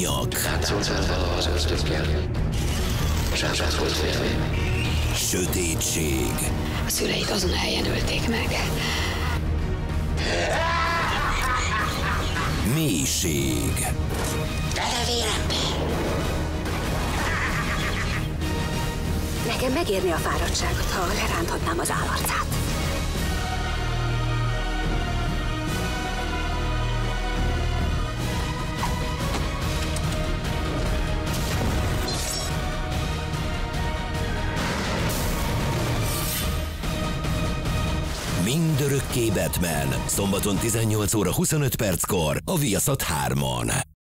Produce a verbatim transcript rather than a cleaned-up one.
nyak. Látszoltál valaha az ösztökkel? Sását volt félni. Sötétség. A szüleit azon a helyen ölték meg. Mélység. Bele vérembe! Nekem megérni a fáradtságot, ha leránthatnám az állarcát. Mindörökké Batman. Szombaton tizennyolc óra huszonöt perckor a VIASAT hármon.